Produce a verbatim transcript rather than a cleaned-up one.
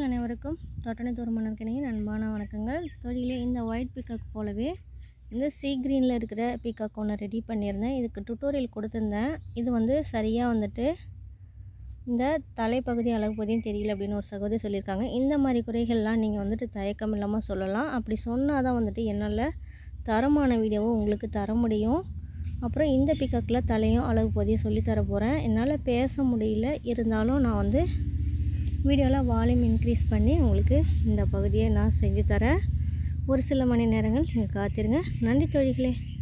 நேயர்கள் அனைவருக்கும் தோட்டனை தோறுமணக்கினையின் அன்பான வணக்கங்கள். தொழிலே இந்த ஒயிட் பீகாக் போலவே இந்த சீ க்ரீனில் இருக்கிற பீகாக் ஒன்று ரெடி பண்ணியிருந்தேன். இதுக்கு டுட்டோரியல் கொடுத்துருந்தேன். இது வந்து சரியாக வந்துட்டு இந்த தலைப்பகுதி அழகுப்பகுதியும் தெரியல அப்படின்னு ஒரு சகோதரி சொல்லியிருக்காங்க. இந்த மாதிரி குறைகள்லாம் நீங்கள் வந்துட்டு தயக்கம் இல்லாமல் சொல்லலாம். அப்படி சொன்னால் தான் வந்துட்டு என்னால் தரமான வீடியோவை உங்களுக்கு தர முடியும். அப்புறம் இந்த பீகாக்கில் தலையும் அழகுப்பகுதியும் சொல்லித்தர போகிறேன். என்னால் பேச முடியல, இருந்தாலும் நான் வந்து வீடியோவில் வால்யூம் இன்க்ரீஸ் பண்ணி உங்களுக்கு இந்த பகுதியை நான் செஞ்சு தரேன். ஒரு சில மணி நேரங்கள் நீங்கள் காத்திருங்க. நன்றி தோழிகளே.